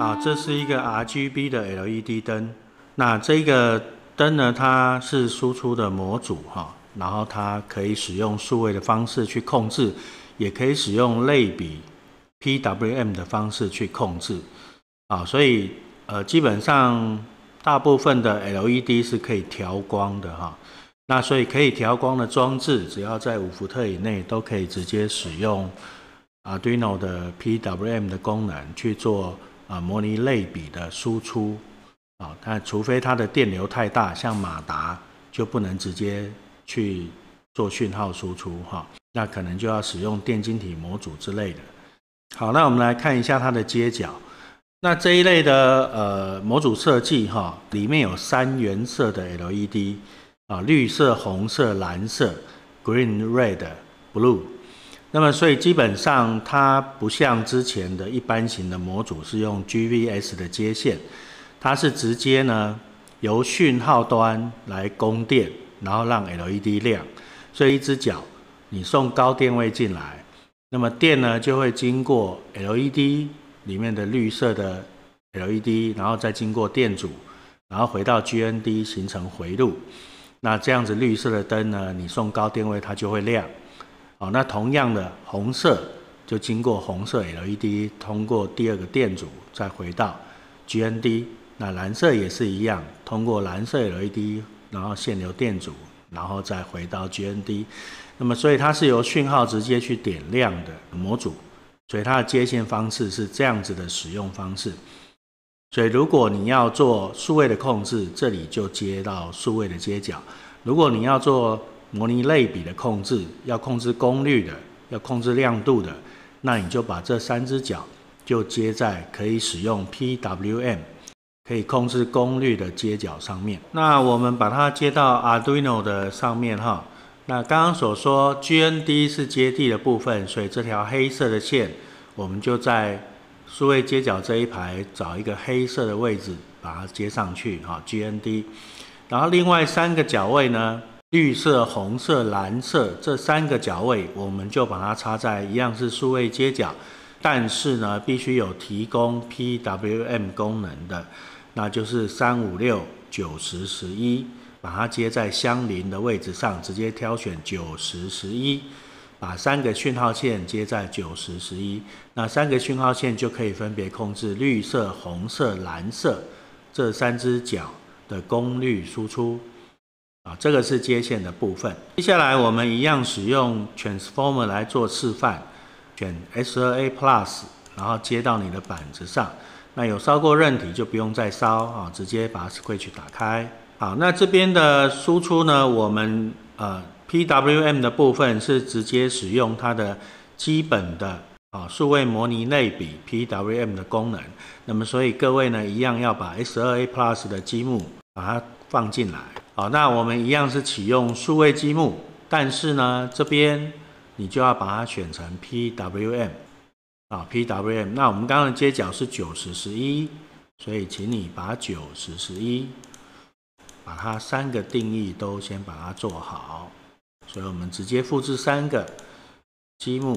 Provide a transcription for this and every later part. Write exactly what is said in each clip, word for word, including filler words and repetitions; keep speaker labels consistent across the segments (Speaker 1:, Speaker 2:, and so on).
Speaker 1: 好，这是一个 R G B 的 L E D 灯。那这个灯呢，它是输出的模组哈，然后它可以使用数位的方式去控制，也可以使用类比 P W M 的方式去控制。啊，所以呃，基本上大部分的 L E D 是可以调光的哈。那所以可以调光的装置，只要在五伏特以内，都可以直接使用 Arduino 的 P W M 的功能去做啊模拟类比的输出啊。但除非它的电流太大，像马达就不能直接去做讯号输出哈。那可能就要使用电晶体模组之类的。好，那我们来看一下它的接角。那这一类的呃模组设计哈，里面有三原色的 L E D。啊，绿色、红色、蓝色 ，green、red、blue。那么，所以基本上它不像之前的一般型的模组是用 G V S 的接线，它是直接呢由讯号端来供电，然后让 L E D 亮。所以一只脚你送高电位进来，那么电呢就会经过 L E D 里面的绿色的 L E D， 然后再经过电阻，然后回到 G N D 形成回路。那这样子绿色的灯呢，你送高电位它就会亮。好，那同样的红色就经过红色 L E D， 通过第二个电阻再回到 G N D。那蓝色也是一样，通过蓝色 L E D， 然后线流电阻，然后再回到 G N D。那么所以它是由讯号直接去点亮的模组，所以它的接线方式是这样子的使用方式。所以如果你要做数位的控制，这里就接到数位的接角；如果你要做模拟类比的控制，要控制功率的，要控制亮度的，那你就把这三只角就接在可以使用 P W M 可以控制功率的接角上面。那我们把它接到 Arduino 的上面哈。那刚刚所说 G N D 是接地的部分，所以这条黑色的线我们就在数位接角这一排找一个黑色的位置，把它接上去哈 G N D。然后另外三个角位呢，绿色、红色、蓝色这三个角位，我们就把它插在一样是数位接角，但是呢，必须有提供 P W M 功能的，那就是三五六、九十、十一，把它接在相邻的位置上，直接挑选九十、十一。把三个讯号线接在九十、十一，那三个讯号线就可以分别控制绿色、红色、蓝色这三只角的功率输出。啊，这个是接线的部分。接下来我们一样使用 Transformer 来做示范，选 S 二 A Plus， 然后接到你的板子上。那有烧过韧体就不用再烧啊，直接把 switch 打开。好，那这边的输出呢，我们呃。P W M 的部分是直接使用它的基本的啊数位模拟类比 P W M 的功能，那么所以各位呢一样要把 S 二 A Plus 的积木把它放进来。好，那我们一样是启用数位积木，但是呢这边你就要把它选成 P W M 啊 P W M。那我们刚刚的接角是九十、十一，所以请你把九十、十一把它三个定义都先把它做好。所以我们直接复制三个积木，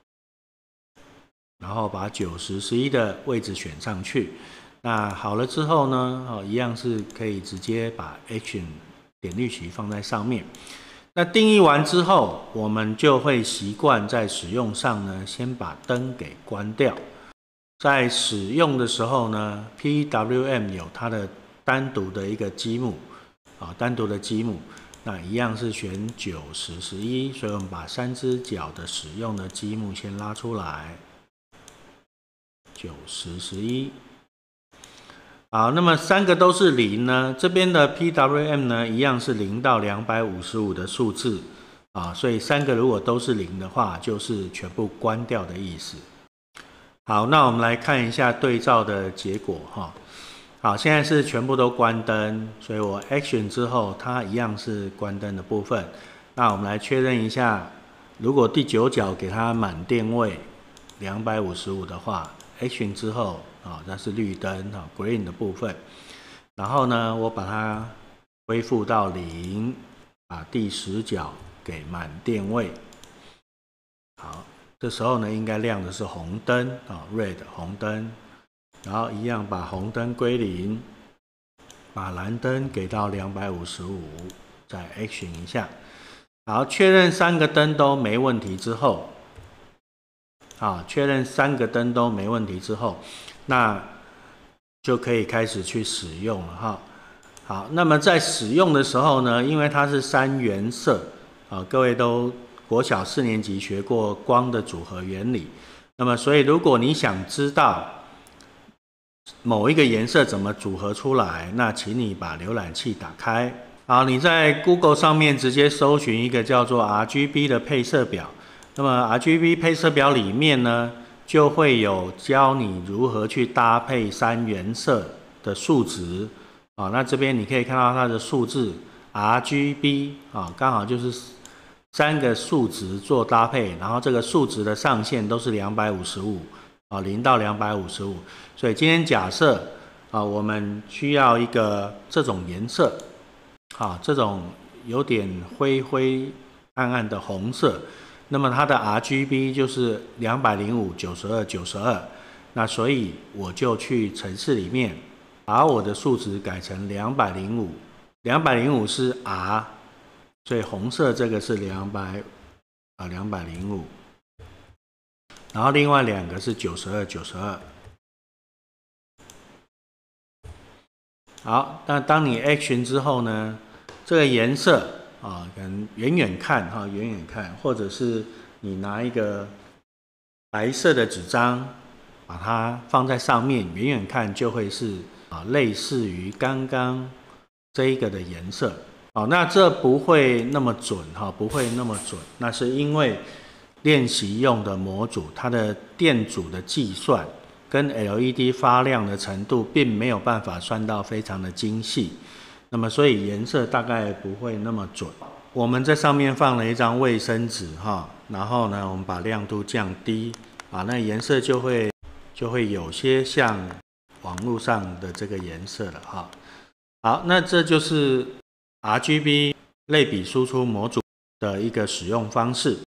Speaker 1: 然后把九十、十一的位置选上去。那好了之后呢，哦，一样是可以直接把 Action 点绿旗放在上面。那定义完之后，我们就会习惯在使用上呢，先把灯给关掉。在使用的时候呢 ，P W M 有它的单独的一个积木，啊，单独的积木。那一样是选九十、十一，所以我们把三只角的使用的积木先拉出来，九十、十一。好，那么三个都是零呢，这边的 P W M 呢一样是零到两百五十五的数字啊，所以三个如果都是零的话，就是全部关掉的意思。好，那我们来看一下对照的结果哈。好，现在是全部都关灯，所以我 Action 之后，它一样是关灯的部分。那我们来确认一下，如果第九角给它满电位两百五十五的话 ，Action 之后啊，那是绿灯啊 ，Green 的部分。然后呢，我把它恢复到零，把第十角给满电位。好，这时候呢，应该亮的是红灯啊 ，Red 红灯。 然后一样把红灯归零，把蓝灯给到两百五十五，再 Action 一下。好，确认三个灯都没问题之后，啊，确认三个灯都没问题之后，那就可以开始去使用了哈。好，那么在使用的时候呢，因为它是三原色，啊，各位都国小四年级学过光的组合原理，那么所以如果你想知道某一个颜色怎么组合出来，那请你把浏览器打开。好，你在 Google 上面直接搜寻一个叫做 R G B 的配色表。那么 R G B 配色表里面呢，就会有教你如何去搭配三原色的数值。啊，那这边你可以看到它的数字 R G B 啊，刚好就是三个数值做搭配，然后这个数值的上限都是两百五十五。啊，零到两百五十五，所以今天假设啊，我们需要一个这种颜色，啊，这种有点灰灰暗暗的红色，那么它的 R G B 就是两百零五、九十二、九十二，那所以我就去程式里面把我的数值改成两百零五，两百零五是 R， 所以红色这个是两百啊两百零五。然后另外两个是九十二、九十二。好，那当你 Action 之后呢，这个颜色啊，可能远远看哈，远远看，或者是你拿一个白色的纸张，把它放在上面，远远看就会是啊，类似于刚刚这一个的颜色。好，那这不会那么准哈，不会那么准，那是因为练习用的模组，它的电阻的计算跟 L E D 发亮的程度，并没有办法算到非常的精细，那么所以颜色大概不会那么准。我们在上面放了一张卫生纸哈，然后呢，我们把亮度降低啊，那颜色就会就会有些像网络上的这个颜色了哈。好，那这就是 R G B 类比输出模组的一个使用方式。